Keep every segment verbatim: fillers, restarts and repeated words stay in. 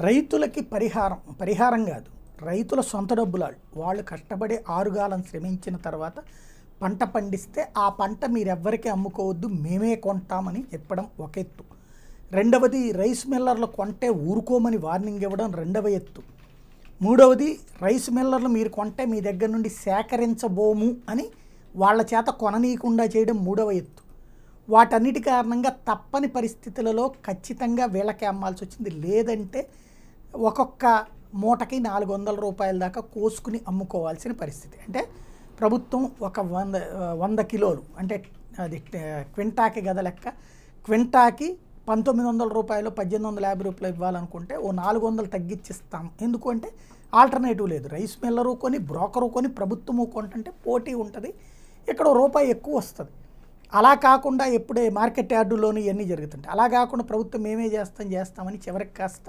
రైతులకి పరిహారం పరిహారం కాదు, రైతుల సొంత డబ్బులాళ్ళు వాళ్ళు కష్టపడి ఆరుగాలం శ్రమించిన తర్వాత పంట పండిస్తే ఆ పంట మీరెవ్వరికీ అమ్ముకోవద్దు, మేమే కొంటామని చెప్పడం ఒక ఎత్తు. రెండవది రైస్ మిల్లర్లు కొంటే ఊరుకోమని వార్నింగ్ ఇవ్వడం రెండవ ఎత్తు. మూడవది రైస్ మిల్లర్లు మీరు కొంటే మీ దగ్గర నుండి సేకరించబోము అని వాళ్ళ చేత కొననీయకుండా చేయడం మూడవ ఎత్తు. వాటన్నిటి కారణంగా తప్పని పరిస్థితులలో ఖచ్చితంగా వీళ్ళకే అమ్మాల్సి వచ్చింది. లేదంటే ఒక్కొక్క మూటకి నాలుగు వందల రూపాయల దాకా కోసుకుని అమ్ముకోవాల్సిన పరిస్థితి. అంటే ప్రభుత్వం ఒక వంద వంద కిలోలు అంటే అది క్వింటాకి గద లెక్క, క్వింటాకి పంతొమ్మిది వందల రూపాయలు పద్దెనిమిది వందల యాభై రూపాయలు ఇవ్వాలనుకుంటే ఓ నాలుగు వందలు తగ్గించిస్తాం. ఎందుకంటే ఆల్టర్నేటివ్ లేదు. రైస్ మిల్లరు కొని బ్రోకరు కొని ప్రభుత్వము కొంటుంటే పోటీ ఉంటుంది, ఇక్కడ రూపాయి ఎక్కువ వస్తుంది. అలా కాకుండా ఎప్పుడే మార్కెట్ యార్డులోని ఇవన్నీ జరుగుతుంటాయి. అలా కాకుండా ప్రభుత్వం మేమే చేస్తాం చేస్తామని చివరికి కాస్త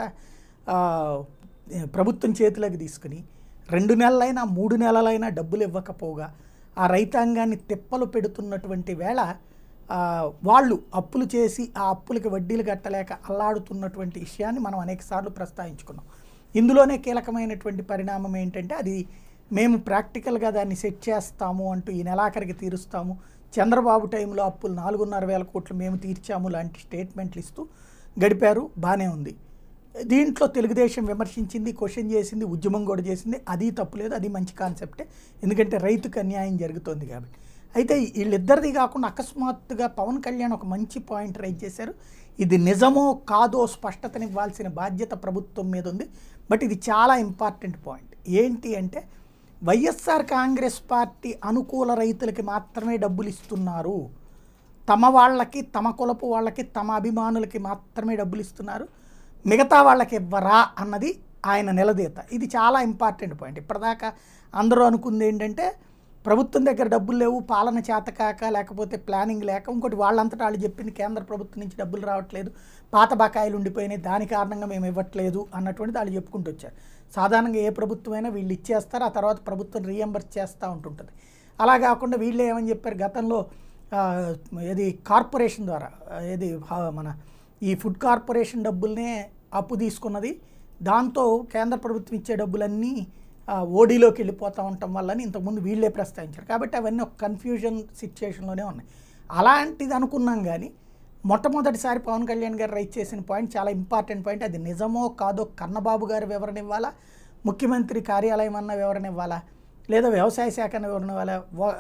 ప్రభుత్వం చేతిలోకి తీసుకుని రెండు నెలలైనా మూడు నెలలైనా డబ్బులు ఇవ్వకపోగా ఆ రైతాంగాన్ని తిప్పలు పెడుతున్నటువంటి వేళ వాళ్ళు అప్పులు చేసి ఆ అప్పులకి వడ్డీలు కట్టలేక అల్లాడుతున్నటువంటి విషయాన్ని మనం అనేకసార్లు ప్రస్తావించుకున్నాం. ఇందులోనే కీలకమైనటువంటి పరిణామం ఏంటంటే అది మేము ప్రాక్టికల్గా దాన్ని సెట్ చేస్తాము అంటూ ఈ నెలాఖరికి తీరుస్తాము, చంద్రబాబు టైంలో అప్పులు నాలుగున్నర వేల కోట్లు మేము తీర్చాము లాంటి స్టేట్మెంట్లు ఇస్తూ గడిపారు. బాగానే ఉంది. దీంట్లో తెలుగుదేశం విమర్శించింది, క్వశ్చన్ చేసింది, ఉద్యమం కూడా చేసింది. అది తప్పులేదు, అది మంచి కాన్సెప్టే, ఎందుకంటే రైతుకు అన్యాయం జరుగుతోంది కాబట్టి. అయితే వీళ్ళిద్దరిది కాకుండా అకస్మాత్తుగా పవన్ కళ్యాణ్ ఒక మంచి పాయింట్ రైజ్ చేశారు. ఇది నిజమో కాదో స్పష్టతనివ్వాల్సిన బాధ్యత ప్రభుత్వం మీద ఉంది. బట్ ఇది చాలా ఇంపార్టెంట్ పాయింట్. ఏంటి అంటే వైఎస్ఆర్ కాంగ్రెస్ పార్టీ అనుకూల రైతులకి మాత్రమే డబ్బులు ఇస్తున్నారు, తమ వాళ్ళకి తమ కులపు వాళ్ళకి తమ అభిమానులకి మాత్రమే డబ్బులు ఇస్తున్నారు, మిగతా వాళ్ళకి ఇవ్వరా అన్నది ఆయన నిలదీత. ఇది చాలా ఇంపార్టెంట్ పాయింట్. ఇప్పటిదాకా అందరూ అనుకుంది ఏంటంటే ప్రభుత్వం దగ్గర డబ్బులు లేవు, పాలన చేతకాక, లేకపోతే ప్లానింగ్ లేక, ఇంకోటి వాళ్ళంతటా వాళ్ళు చెప్పింది కేంద్ర ప్రభుత్వం నుంచి డబ్బులు రావట్లేదు, పాత బకాయిలు ఉండిపోయినాయి, దాని కారణంగా మేము ఇవ్వట్లేదు అన్నటువంటి వాళ్ళు చెప్పుకుంటూ వచ్చారు. సాధారణంగా ఏ ప్రభుత్వమైనా వీళ్ళు ఇచ్చేస్తారు, ఆ తర్వాత ప్రభుత్వం రీఎంబర్స్ చేస్తూ ఉంటుంటుంది. అలా కాకుండా వీళ్ళు ఏమని చెప్పారు, గతంలో ఏది కార్పొరేషన్ ద్వారా ఏది మన ఈ ఫుడ్ కార్పొరేషన్ డబ్బుల్నే అప్పు తీసుకున్నది, దాంతో కేంద్ర ప్రభుత్వం ఇచ్చే డబ్బులన్నీ ఓడీలోకి వెళ్ళిపోతూ ఉండటం వల్లని ఇంతకుముందు వీళ్ళే ప్రస్తావించారు. కాబట్టి అవన్నీ ఒక కన్ఫ్యూజన్ సిచ్యుయేషన్లోనే ఉన్నాయి. అలాంటిది అనుకున్నాం. కానీ మొట్టమొదటిసారి పవన్ కళ్యాణ్ గారు రైజ్ చేసిన పాయింట్ చాలా ఇంపార్టెంట్ పాయింట్. అది నిజమో కాదో కన్నబాబు గారు వివరణ ఇవ్వాలా, ముఖ్యమంత్రి కార్యాలయం అన్న వివరణ ఇవ్వాలా, లేదా వ్యవసాయ శాఖ అన్న వివరణ ఇవ్వాలా,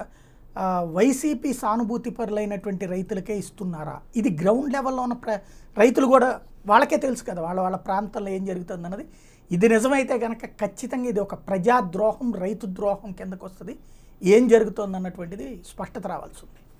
వైసీపీ సానుభూతి పరులైనటువంటి రైతులకే ఇస్తున్నారా? ఇది గ్రౌండ్ లెవెల్లో ఉన్న ప్ర రైతులు కూడా వాళ్ళకే తెలుసు కదా వాళ్ళ వాళ్ళ ప్రాంతంలో ఏం జరుగుతుంది అన్నది. ఇది నిజమైతే కనుక ఖచ్చితంగా ఇది ఒక ప్రజాద్రోహం, రైతు ద్రోహం కిందకు వస్తుంది. ఏం జరుగుతుంది అన్నటువంటిది స్పష్టత రావాల్సి ఉంది.